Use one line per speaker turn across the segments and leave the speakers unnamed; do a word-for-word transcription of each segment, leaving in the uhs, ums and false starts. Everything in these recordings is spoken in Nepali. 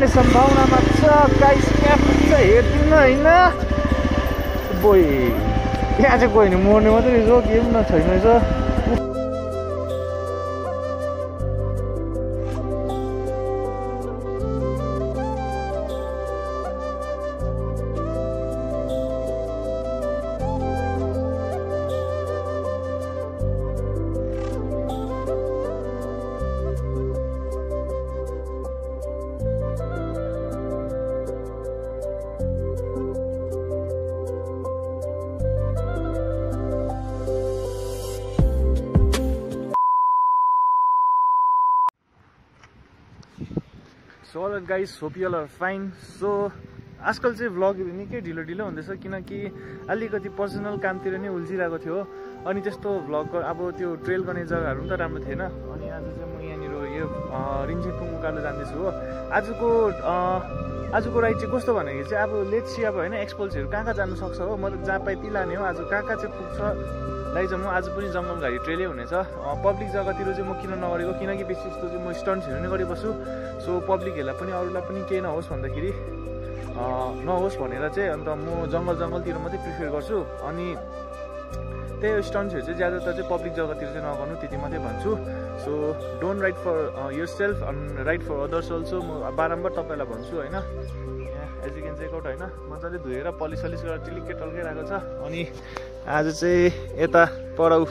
पर्ने सम्भावनामा छ गाइस। यहाँ पुग्छ हेर्दिनु न होइन बोइ त्यहाँ चाहिँ गयो भने मर्ने मात्रै रहेछ केही पनि न छैन रहेछ। So alright guys, hope you all are fine. So आजकल चाहिँ भ्लगहरू निकै ढिलो ढिलो हुँदैछ किनकि अलिकति पर्सनल कामतिर नै उल्झिरहेको थियो अनि त्यस्तो भ्लग अब त्यो ट्रेल गर्ने जग्गाहरू पनि त राम्रो थिएन। अनि आज चाहिँ म यहाँनिर यो रिन्चेकको उकालो जाँदैछु हो। आजको आजको राइड चाहिँ कस्तो भनेको चाहिँ अब लेट्स सी अब होइन एक्सपल्सहरू कहाँ कहाँ जानु सक्छ हो। म त जहाँ पाइ त्यही लाने हो। आज कहाँ कहाँ चाहिँ पुग्छ लैजाउँ। आज पनि जङ्गल घारी ट्रेलै हुनेछ। पब्लिक जग्गातिर चाहिँ म किन नगरेको किनकि बेसी जस्तो चाहिँ म स्टन्ट्सहरू नै गरिबस्छु। सो पब्लिकहरूलाई पनि अरूलाई पनि केही नहोस् भन्दाखेरि नहोस् भनेर चाहिँ अन्त म जङ्गल जङ्गलतिर मात्रै प्रिफर गर्छु। अनि त्यही स्टन्ट्सहरू चाहिँ ज्यादातर चाहिँ पब्लिक जग्गातिर चाहिँ नगर्नु त्यति मात्रै भन्छु। So don't ride for yourself and ride for others also. म बारम्बार तपाईँलाई भन्छु होइन। यहाँ as you can check out होइन मजाले धोएर पलिस सलिस गरेर टिलिक्कै टल्काइरहेको छ। अनि आज चाहिँ यता पढाउ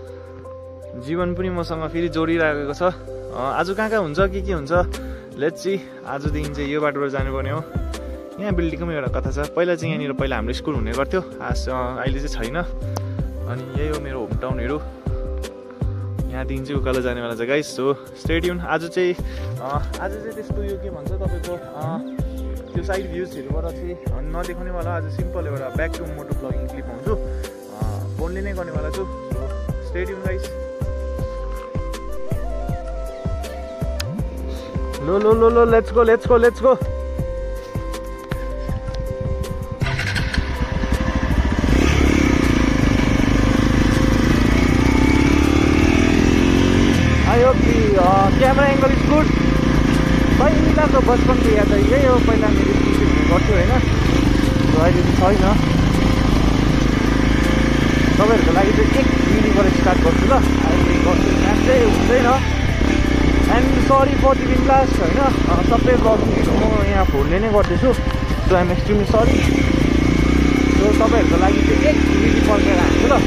जीवन पनि मसँग फेरि जोडिरहेको छ। आज कहाँ कहाँ हुन्छ के के हुन्छ लेट्स सी। आजदेखि चाहिँ यो बाटोबाट जानुपर्ने हो। यहाँ बिल्डिङको एउटा कथा छ। पहिला चाहिँ यहाँनिर पहिला हाम्रो स्कुल हुने गर्थ्यो, आज अहिले चाहिँ छैन। अनि यही हो मेरो होम टाउनहरू। यहाँदेखि चाहिँ उकालो जानेवाला छ गाइस। So stay tune. आज चाहिँ आज चाहिँ त्यस्तो यो के भन्छ तपाईँको त्यो साइड भ्युजहरूबाट चाहिँ नदेखाउनेवाला आज सिम्पल एउटा ब्याक टु मोटो ब्लगिङ क्लिप हुन्छु। फोनले नै गर्नेवाला छु। So stay tune guys. लो लो लो लो let's go let's go let's go. I hope कि क्यामेरा एङ्गल इज गुड। पहिलाको बचपनको याद यही हो। पहिला मेरो स्कुल गर्थ्यो होइन। अहिले चाहिँ छैन। तपाईँहरूको लागि चाहिँ एक मिनिटबाट स्टार्ट गर्छु ल। अहिले गर्छु म्याच चाहिँ हुँदैन। And sorry for the last होइन। सबै ब्लगिङहरू म यहाँ फोनले नै गर्दैछु। So I'm extremely sorry. So तपाईँहरूको लागि चाहिँ एक मिनिट पर्खेर हान्छु ल।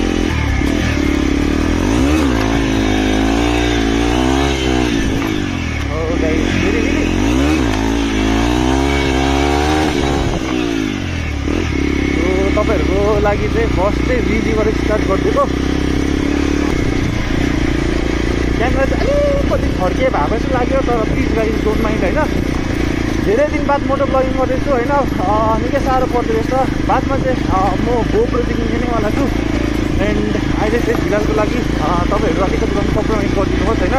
तपाईँहरूको लागि चाहिँ फर्स्ट चाहिँ रिजीबाट स्टार्ट गरिदिएको। क्यामेरा चाहिँ अलिकति फर्के भएको जस्तो लाग्यो तर प्लिज गाइज डोन्ट माइन्ड होइन। धेरै दिन बाद मोटो ब्लगिङ गर्दैछु होइन। निकै साह्रो पर्दो रहेछ। बादमा चाहिँ म गोप्रोदेखि लिनेवाला छु। एन्ड अहिले चाहिँ फिलहालको लागि तपाईँहरू अलिकति पनि कम्प्रोमाइज गरिदिनुहोस् होइन।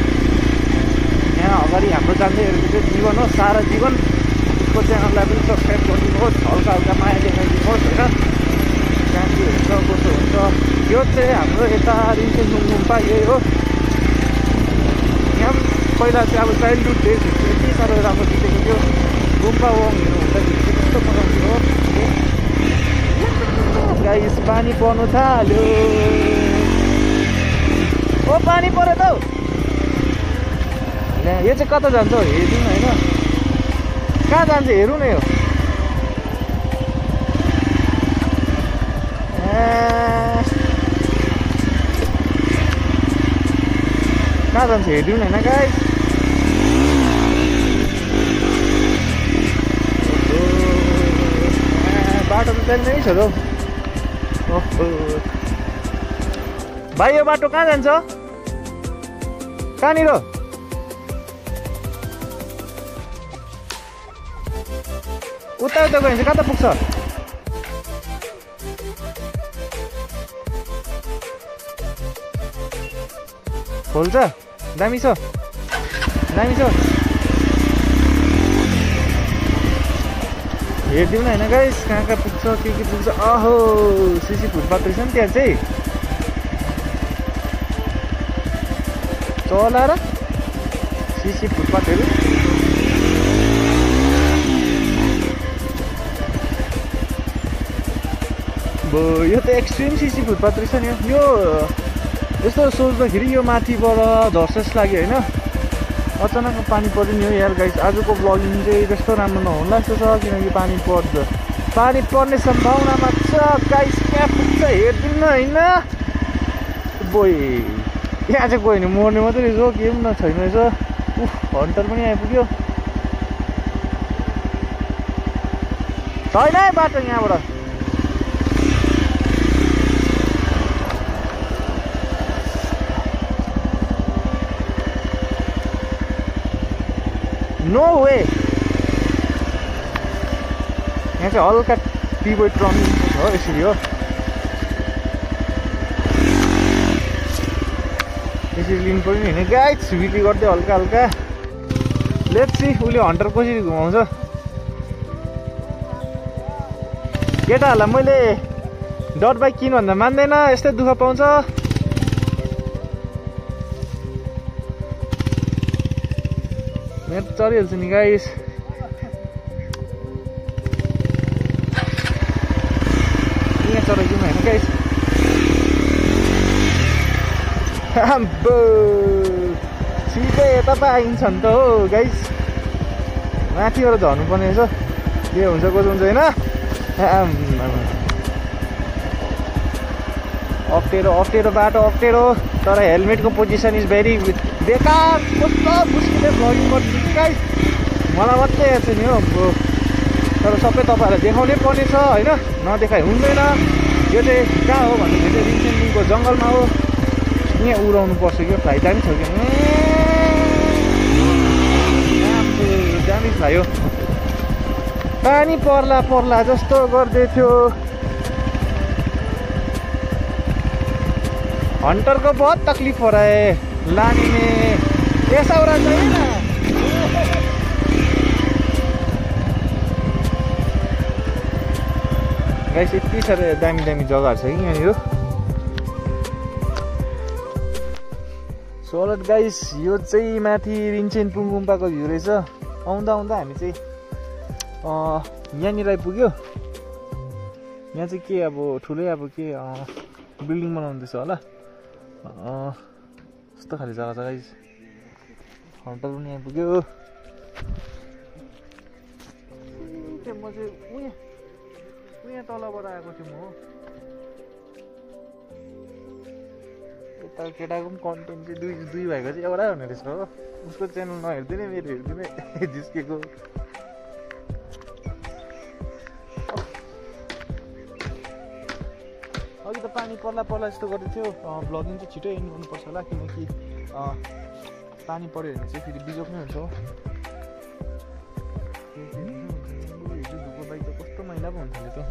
यहाँ अगाडि हाम्रो जान्दै हेरेको चाहिँ जीवन हो, सारा जीवन। उसको च्यानललाई पनि सब्सक्राइब गरिदिनुहोस्, हल्का हल्का माया देखाइदिनुहोस् होइन। कहाँ के हुन्छ कस्तो हुन्छ यो चाहिँ हाम्रो यता रिन्चेक गुम्पा यही हो। यहाँ पहिला चाहिँ अब चाइल्डहुड डेजहरू चाहिँ यति साह्रो राम्रो बितेको थियो। गुम्पा वङहरू हुँदाखेरि चाहिँ कस्तो मजाउँथ्यो हो। गाइस पानी पर्नु थाल्यो। ओ पानी पऱ्यो त। यो चाहिँ कता जान्छ हौ हेरौँ होइन। कहाँ जान्छ हेरौँ न यो। कहाँ जान्छ हेरिदिउँ न होइन गाइस। बाटो त जान्नै छ त। भाइ यो बाटो कहाँ जान्छ? कहाँनिर? उता उता गयो भने चाहिँ कता पुग्छ? खोल्छ? दामी छ दामी छ। हेरिदिउँ न होइन गाइस कहाँ कहाँ पुग्छ के के पुग्छ। अहो सिसी फुटपाथ रहेछ नि त्यहाँ चाहिँ। चला र सिसी फुटपाथहरू। आम्बो यो त एक्सट्रिम सिसी फुटपाथ रहेछ नि यो यस्तो सोच्दाखेरि यो माथिबाट झर्छ जस्तो लाग्यो होइन अचानक पानी पर्यो नि हो यार गाइस आजको ब्लगिङ चाहिँ त्यस्तो राम्रो नहोला जस्तो छ किनकि पानी पर्छ पानी पर्ने सम्भावनामा छ गाइस कहाँ पुग्छ हेरिदिनु न होइन बोइ यहाँ चाहिँ गयो भने मर्ने मात्रै रहेछ हो केही पनि न छैन रहेछ उफ हन्टर पनि आइपुग्यो छैन है बाटो यहाँबाट नो वे यहाँ चाहिँ हल्का टिबोय टर्निङ हो यसरी हो यसरी लिनु पऱ्यो नि होइन गाइस बिक्री गर्दै हल्का हल्का लेट्स सी उसले हन्टर कसरी घुमाउँछ केटाहरूलाई मैले डट बाइक किन भन्दा मान्दैन यस्तै दुःख पाउँछ यहाँ चढिहाल्छ नि गाइस यहाँ चढाइदिउँ होइन गाइस आम्बो सिधै यता पो आइन्छ नि त हो गाइस माथिबाट झर्नुपर्ने रहेछ के हुन्छ कसो हुन्छ होइन अप्ठ्यारो अप्ठ्यारो बाटो अप्ठ्यारो तर हेलमेटको पोजिसन इज भेरी बेकार कस्तो मुस्किलले भ्लगिङ गर्छु कि गाइस मलाई मात्रै याद छ नि हो तर सबै तपाईँहरूलाई देखाउनै पर्ने छ होइन नदेखाइ हुँदैन यो चाहिँ कहाँ हो भन्दाखेरि चाहिँ रिन्सेनलिङको जङ्गलमा हो यहाँ उडाउनु पर्छ कि फ्लाइट दामी छ कि दामी फ्लाइ हो पानी पर्ला पर्ला जस्तो गर्दै थियो हन्टर को बहुत तकलीफ हो रहा है लाने में ऐसा हो रहा चाहिए ना गाइस यति साह्रो दामी दामी जग्गाहरू छ कि यहाँनिर सोलट गाइस यो चाहिँ माथि रिन्चेन पुङगुम्पाको भ्यू रहेछ आउँदा आउँदा हामी चाहिँ यहाँनिर आइपुग्यो यहाँ चाहिँ के अब ठुलै अब के बिल्डिङ बनाउँदैछ होला यस्तो खाले जग्गा छ गाइस हन्टर पनि आइपुग्यो म चाहिँ उहाँ उहाँ तलबाट आएको थिएँ म हो यता केटाको पनि कन्टेन्ट चाहिँ दुई दुई भाइको चाहिँ एउटै हुने रहेछ हो उसको च्यानल नहेरिदिने मेरो हेरिदिने जिस्केको अघि त पानी पर्ला पर्ला जस्तो गर्दै थियो भ्लगिङ चाहिँ छिटो एन्ड गर्नुपर्छ होला किनकि पानी पऱ्यो भने चाहिँ फेरि बिजोग नै हुन्छ हो हिजो धुको बाइक त कस्तो मैला पो हुन्छ नि त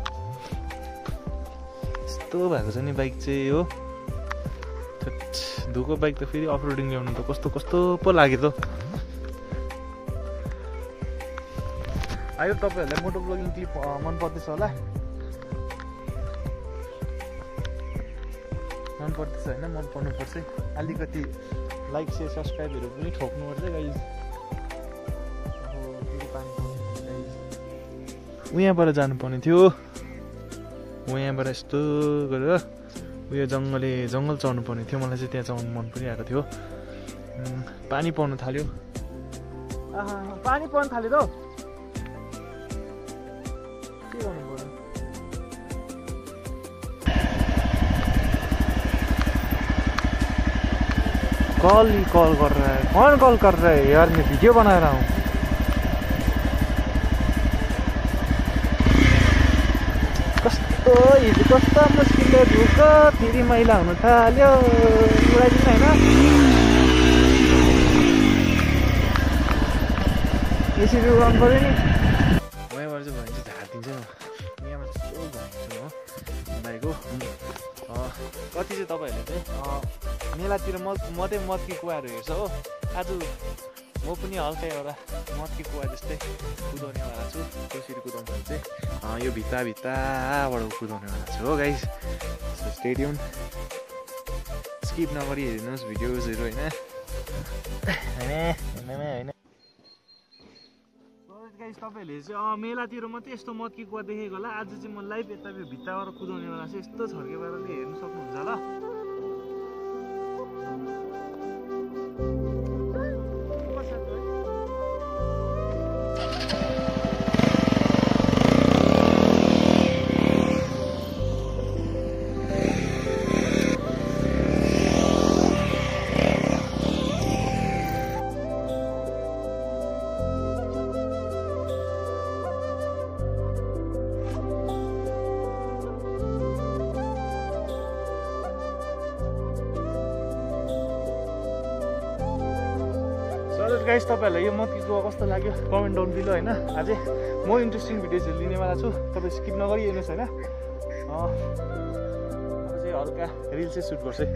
यस्तो भएको छ नि बाइक चाहिँ हो धुको बाइक त फेरि अफ रोडिङ ल्याउनु त कस्तो कस्तो पो लाग्यो त आयो तपाईँहरूलाई मोटो ब्लगिङ क्लिप मन पर्दैछ होला मन पर्दैछ होइन मन पर्नुपर्छ अलिकति लाइक सेयर सब्सक्राइबहरू पनि ठोक्नुपर्छ गाइज उहाँबाट जानुपर्ने थियो उहाँबाट यस्तो गरेर उयो जङ्गले जङ्गल चढ्नु पर्ने थियो मलाई चाहिँ त्यहाँ चढ्नु मन परिरहेको थियो पानी पर्नु थाल्यो पानी पर्नु थाल्यो त के गर्नु पर्यो कॉल ही कॉल कर रहा है कौन कॉल कर रहा है यार मैं वीडियो बना रहा हूँ कस्तो हिजो कस्तो मुस्किलले धुक फेरि मैला हुन थाल्यो उडाइदिनु होइन यसरी उडाउनु पऱ्यो नि उहाँबाट चाहिँ भयो भने चाहिँ झारिदिन्छ यहाँबाट यस्तो भन्छु हो बाइक हो कति चाहिँ तपाईँहरूले चाहिँ मेलातिर मत मात्रै मत्की कुवाहरू हेर्छ हो आज म पनि हल्का एउटा मत्की कुवा जस्तै कुदाउनेवाला छु कसरी कुदाउँछ भने चाहिँ यो भित्ता भित्ताबाट कुदाउनेवाला छु हो गाइस स्टेडियम स्किप नगरी हेर्नुहोस् भिडियोजहरू होइन होइन गाइस तपाईहरुले चाहिँ मेलातिर मात्रै यस्तो मत्की कुवा देखेको होला आज चाहिँ म लाइभ यता भित्ताबाट कुदाउने वाला छु यस्तो छर्के पाराले हेर्न सक्नुहुन्छ होला गाइस तपाईहरुलाई यो मत्की कुवा कस्तो लाग्यो कमेन्ट डाउन बिलो हैन अझै म इन्ट्रेस्टिङ भिडियोजहरु लिने वाला छु तपाई स्किप नगरी हेर्नुस् हैन अ अब चाहिँ हल्का रिल चाहिँ सुट गर्छु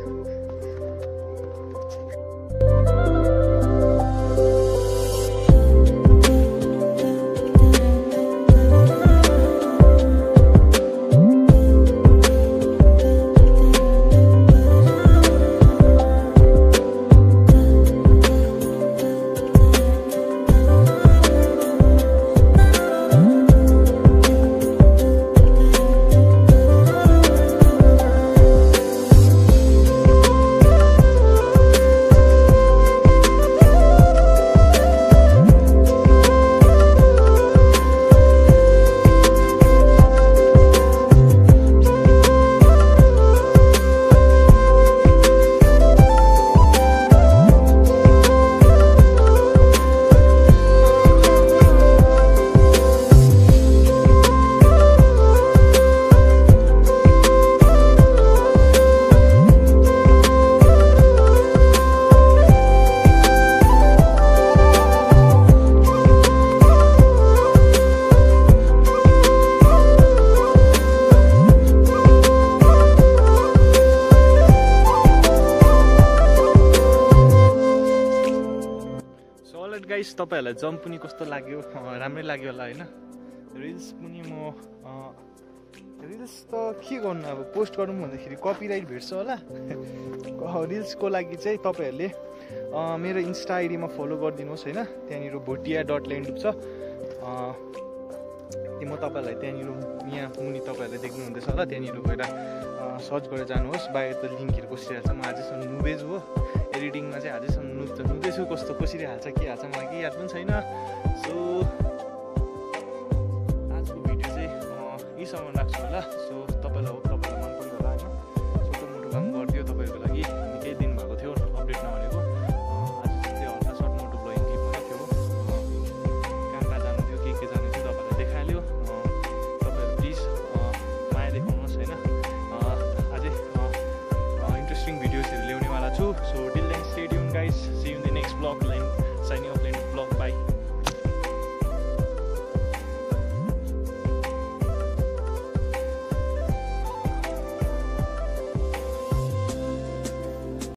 गाइस तपाईहरुलाई जम्प पनि कस्तो लाग्यो राम्रै लाग्यो होला हैन रिल्स पनि म रिल्स त के गर्नु अब पोस्ट गर्नु भन्दाखेरि कपिराइट भेट्छ होला रिल्सको लागि चाहिँ तपाईहरुले मेरो इन्स्टा आइडीमा फलो गरिदिनुहोस् हैन त्यहाँनिर भोटिया डट ल्यान्ड छ म तपाईहरुलाई त्यहाँनिर यहाँ मुनि तपाईहरुले देख्नुहुँदैछ होला त्यहाँनिर गएर सर्च गरेर जानुहोस् बाहिर त लिङ्कहरु बसिरहेछ म आजसम्म नुबेज हो एडिटिङमा चाहिँ आजसम्म नुब त नुबेछु कस्तो कसरी हाल्छ के हाल्छ मलाई केही याद पनि छैन सो आजको भिडियो चाहिँ यहीसम्म राख्छु होला सो तपाईलाई तपाईलाई मन पर्यो होला हैन छोटो मोटो काम गरिदियो तपाईहरुको लागि निकै दिन भएको थियो अपडेट नगरेको आज चाहिँ हल्का सर्ट मोटो ब्लगिङ क्लिप मात्रै थियो कहाँ कहाँ जानु थियो के के जानु थियो तपाईलाई देखाइल्यो तपाईहरु प्लिज माया देखाउनुहोस् हैन अझै इन्ट्रेस्टिङ भिडियोजहरु ल्याउने वाला छु सो